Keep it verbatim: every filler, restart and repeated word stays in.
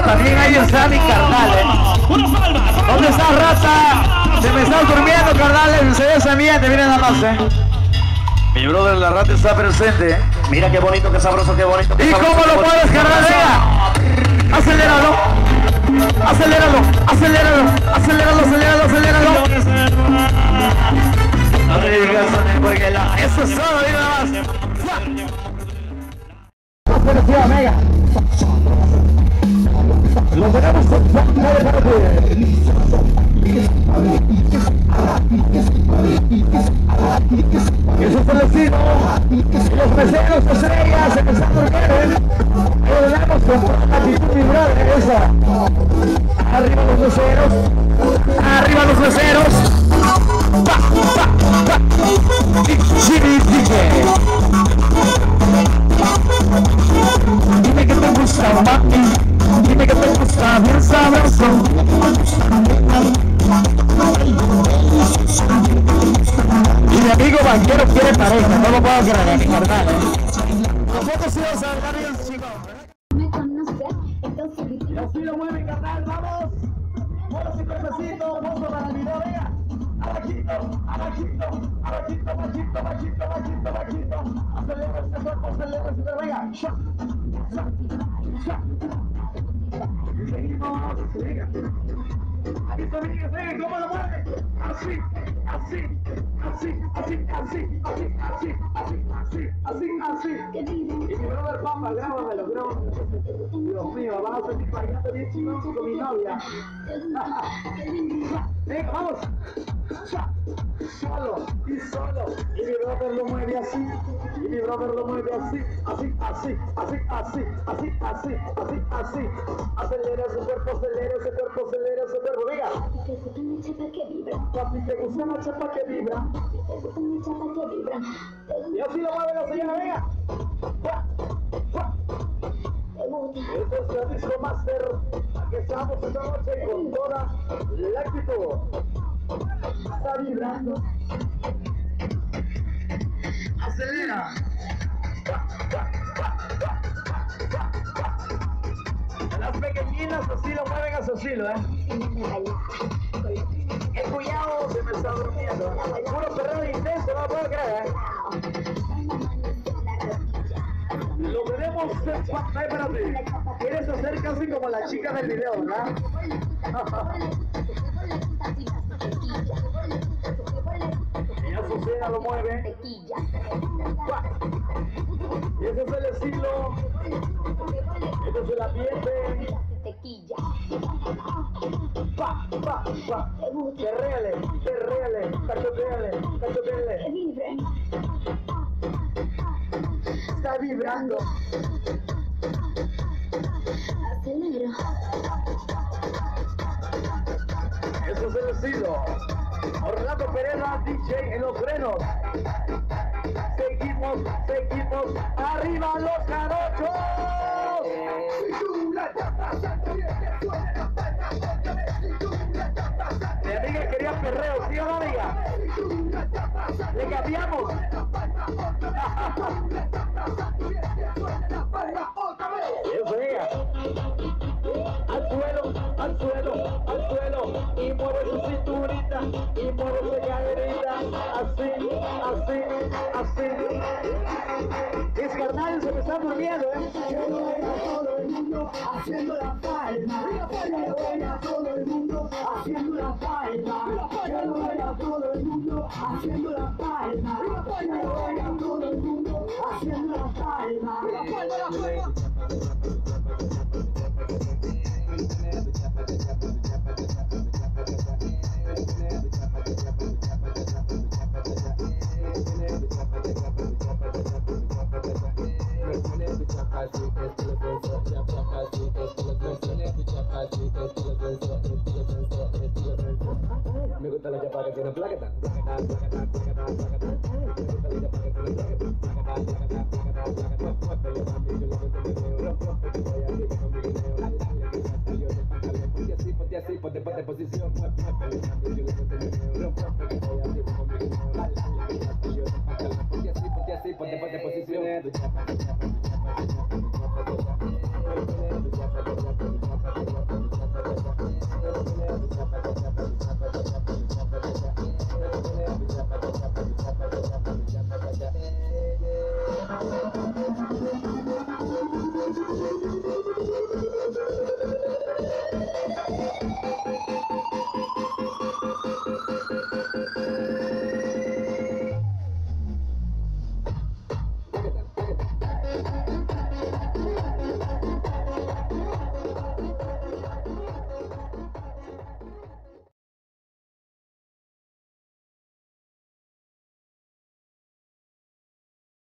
también ahí está mi carnal, ¿eh? ¿Dónde está Rata? Se me está durmiendo, carnales, en ese ambiente, miren nada más, ¿eh? Mi brother, la Rata está presente, ¿eh? Mira qué bonito, qué sabroso, qué bonito. Qué ¿Y sabroso, cómo lo puedes, carnal? Venga, aceléralo, aceléralo, aceléralo, aceléralo, aceléralo, aceléralo. No me digas, porque la... Eso es todo, mira nada más. Felicidad, venga. Lo tenemos con eso fue el destino. Los meseros estrellas se empezaron a ver. Lo tenemos con la actitud vibrante esa. Arriba los meseros. Arriba los meseros. Pa, pa, pa. Chiri, dime que te gusta, mami. Dime que te gusta, bien sabroso. Y mi amigo banquero quiere pareja, no lo puedo creer, mi carnal. ¿Tampoco se va a salvar bien, chicos? Me conoce, entonces... Y así lo mueve, carnal, vamos. Buenos y perfecito, mozo para el video, venga. Abajito, abajito, abajito, bajito, bajito, bajito, bajito. Acelera este cuerpo, acelera este cuerpo, venga. Shot, shot, shot. Y seguimos, venga. Aquí está, venga, venga, ¿cómo lo mueve? Así, así, así, así, así, así, así, así, así, así, así. Y mi brother Papa, grábamelo, grábamelo. Dios mío, vas a sentir bailando bien chingón con mi novia. Venga, vamos. Solo y solo. Y mi brother lo mueve así. Y mi brother lo mueve así. Así, así, así, así, así, así, así, así. Acelera ese cuerpo, acelera ese cuerpo, acelera ese cuerpo. Venga. Papi, te gusta la chapa que vibra. Y así lo mueve la señora, venga. Este es el Disco Master. Aquí estamos esta noche con toda la actitud. Está vibrando. Acelera. Las pequeñinas así lo mueven a su estilo, ¿eh? El cuñado se me está durmiendo. Puro perreo intenso, no lo puedo creer, ¿eh? Lo tenemos, ay, espérate. Quieres hacer casi como la chica del video, ¿verdad? Ella Azucena lo mueve. Y ese es el estilo. Este es el ambiente. Pa, pa, pa. Perréale, perréale, cachoteale, cachoteale. Está vibrando. Acelero. Eso es el estilo. Orlando Pereira, D J en los frenos. Seguimos, seguimos. ¡Arriba los jarochos! Mi amiga quería perreo, ¿sí o no, amiga? Le cambiamos. Eso, amiga. Al suelo, al suelo, al suelo. Y mueve su cinturita, y mueve su caderita. Así, así, así. Mis carnales se me están durmiendo, ¿eh? Haciendo la palma, que lo vea todo el mundo haciendo la palma, que lo vea todo el mundo haciendo la palma, que lo vea todo el mundo haciendo la palma. Me gusta la chapa que tiene plaqueta. Ponte, ponte posición. Ponte, ponte posición. Thank you.